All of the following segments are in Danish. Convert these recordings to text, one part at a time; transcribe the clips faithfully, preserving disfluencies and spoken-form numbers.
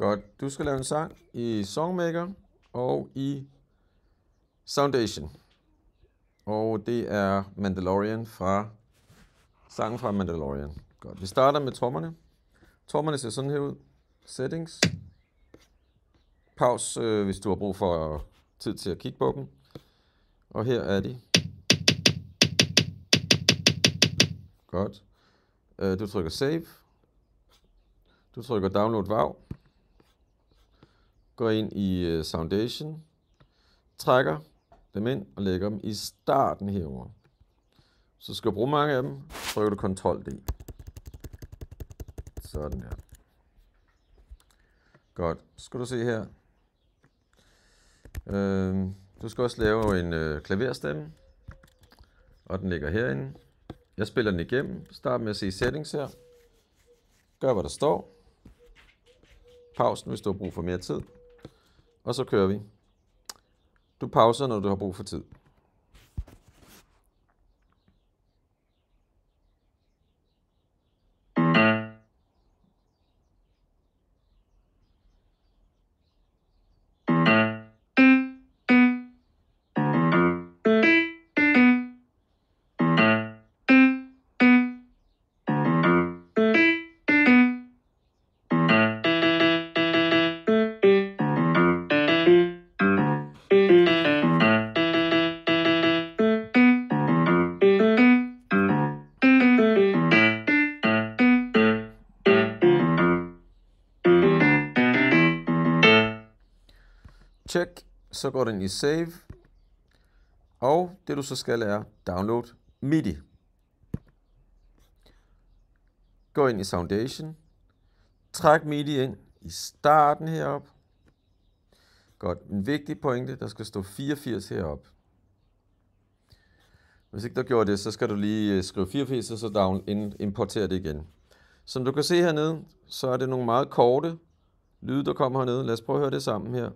Godt. Du skal lave en sang i Songmaker og i Soundation. Og det er Mandalorian fra sangen fra Mandalorian. Godt. Vi starter med trommerne. Trommerne ser sådan her ud. Settings. Pause, øh, hvis du har brug for tid til at kigge på dem. Og her er de. Godt. Øh, du trykker Save. Du trykker Download Wow. Går ind i uh, Soundation. Trækker dem ind og lægger dem i starten herover. Så skal du bruge mange af dem. Trykker du Control D. Sådan der. Godt. Så skal du se her. Øh, du skal også lave en øh, klaverstemme. Og den ligger herinde. Jeg spiller den igennem. Start med at se settings her. Gør hvad der står. Pausen, hvis du har brug for mere tid. Og så kører vi. Du pauser, når du har brug for tid. Check, så går den i Save, og det du så skal er Download MIDI. Gå ind i Soundation, træk MIDI ind i starten herop. Godt, en vigtig pointe, der skal stå fireogfirs herop. Hvis ikke du gjort det, så skal du lige skrive fireogfirs, og så down, importere det igen. Som du kan se hernede, så er det nogle meget korte lyde, der kommer hernede. Lad os prøve at høre det sammen her.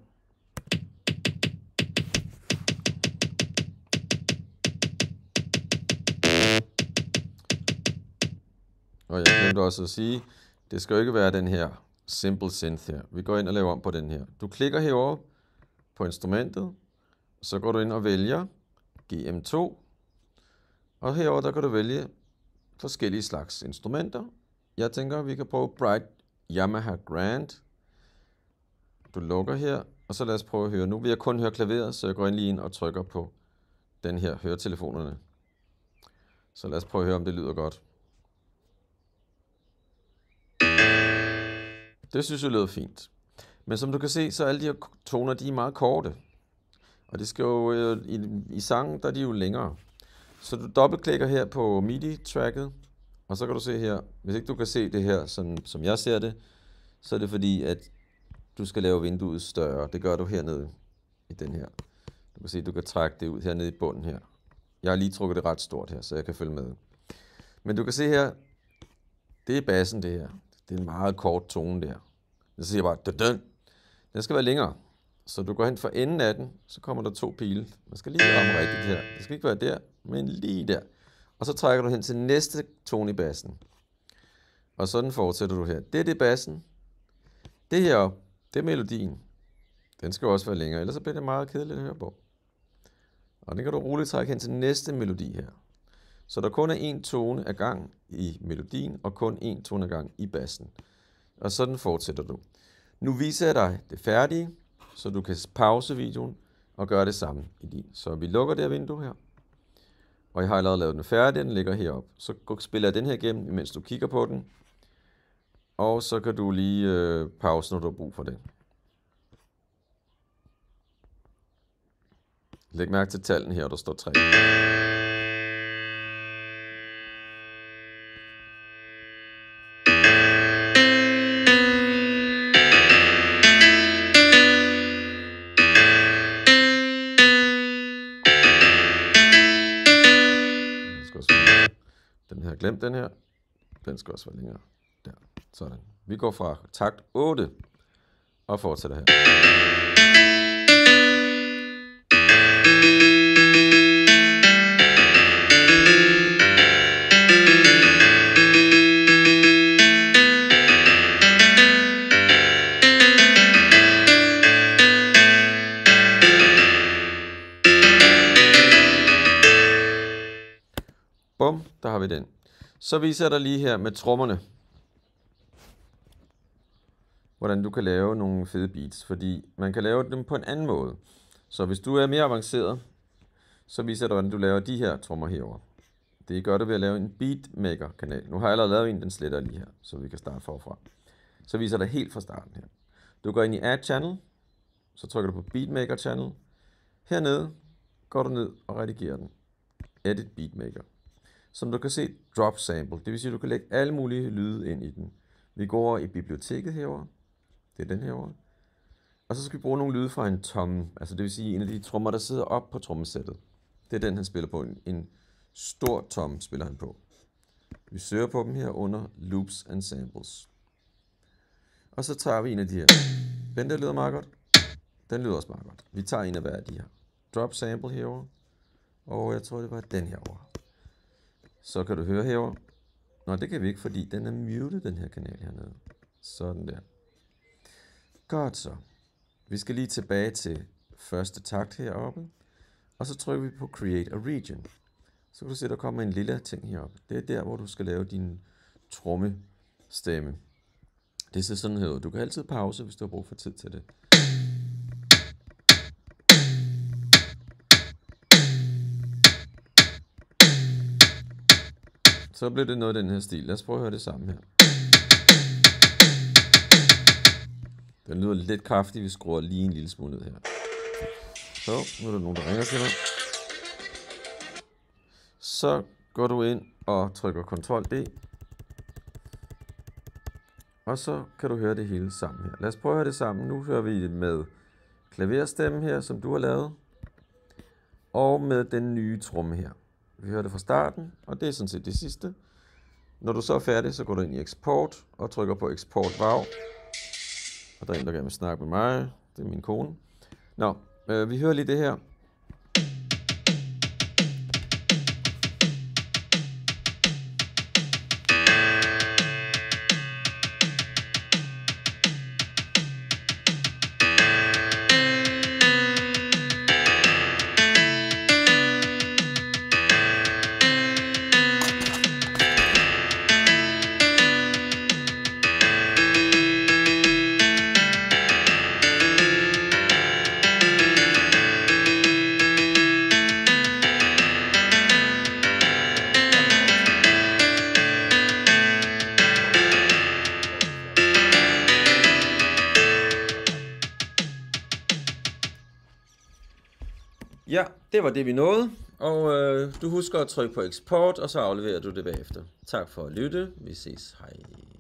Og jeg glemte også at sige, det skal jo ikke være den her Simple Synth her. Vi går ind og laver om på den her. Du klikker herover på instrumentet, så går du ind og vælger G M to. Og herover der kan du vælge forskellige slags instrumenter. Jeg tænker, vi kan prøve Bright Yamaha Grand. Du lukker her, og så lad os prøve at høre. Nu vil jeg kun høre klaveret, så jeg går ind lige ind og trykker på den her høretelefonerne. Så lad os prøve at høre, om det lyder godt. Det synes jeg lyder fint. Men som du kan se, så er alle de her toner, de er meget korte. Og det skal jo, øh, i, i sangen, der er de jo længere. Så du dobbeltklikker her på MIDI-tracket, og så kan du se her, hvis ikke du kan se det her, sådan, som jeg ser det, så er det fordi, at du skal lave vinduet større. Det gør du hernede i den her. Du kan se, at du kan trække det ud hernede i bunden her. Jeg har lige trukket det ret stort her, så jeg kan følge med. Men du kan se her, det er bassen det her. Det er en meget kort tone der. Jeg siger bare, dødøn. Den skal være længere. Så du går hen for enden af den, så kommer der to pile. Man skal lige ramme rigtigt her. Det skal ikke være der, men lige der. Og så trækker du hen til næste tone i bassen. Og sådan fortsætter du her. Det er det bassen. Det her, det er melodien. Den skal også være længere, ellers så bliver det meget kedeligt at høre på. Og den kan du roligt trække hen til næste melodi her. Så der kun er en tone ad gang i melodien, og kun en tone ad gang i bassen. Og sådan fortsætter du. Nu viser jeg dig det færdige, så du kan pause videoen og gøre det samme i din. Så vi lukker det her vindue her. Og jeg har allerede lavet den færdig, den ligger heroppe. Så spiller jeg den her igennem, mens du kigger på den. Og så kan du lige øh, pause, når du har brug for det. Læg mærke til tallene her, der står tre. Den her, glem den her. Den skal også være længere. Der. Sådan. Vi går fra takt otte og fortsætter her. vi den. Så viser jeg dig lige her med trommerne, hvordan du kan lave nogle fede beats, fordi man kan lave dem på en anden måde. Så hvis du er mere avanceret, så viser jeg dig, hvordan du laver de her trommer herover. Det gør du ved at lave en beatmaker-kanal. Nu har jeg allerede lavet en, den sletter lige her, så vi kan starte forfra. Så viser jeg dig helt fra starten her. Du går ind i Add Channel, så trykker du på Beatmaker Channel. Hernede går du ned og redigerer den. Edit Beatmaker. Som du kan se, Drop Sample. Det vil sige, at du kan lægge alle mulige lyde ind i den. Vi går over i biblioteket herover. Det er den herover. Og så skal vi bruge nogle lyde fra en tom. Altså det vil sige en af de trommer, der sidder op på trommesættet. Det er den, han spiller på. En, en stor tom spiller han på. Vi søger på dem her under Loops and Samples. Og så tager vi en af de her. Den der lyder meget godt. Den lyder også meget godt. Vi tager en af hver af de her. Drop Sample herover. Og jeg tror, det var den herover. Så kan du høre herover. Nå, det kan vi ikke, fordi den er muted, den her kanal hernede. Sådan der. Godt så. Vi skal lige tilbage til første takt heroppe. Og så trykker vi på Create a Region. Så kan du se, der kommer en lille ting heroppe. Det er der, hvor du skal lave din trommestemme. Det ser sådan her ud. Du kan altid pause, hvis du har brug for tid til det. Så bliver det noget af den her stil. Lad os prøve at høre det sammen her. Den lyder lidt kraftig. Vi skruer lige en lille smule ned her. Så, nu er der nogen, der ringer til dig. Så går du ind og trykker kontrol D. Og så kan du høre det hele sammen her. Lad os prøve at høre det sammen. Nu hører vi det med klaverstemmen her, som du har lavet. Og med den nye tromme her. Vi hører det fra starten, og det er sådan set det sidste. Når du så er færdig, så går du ind i Export og trykker på Export W A V. Og der er en, der gerne vil snakke med mig. Det er min kone. Nå, øh, vi hører lige det her. Ja, det var det vi nåede, og øh, du husker at trykke på eksport, og så afleverer du det bagefter. Tak for at lytte. Vi ses. Hej.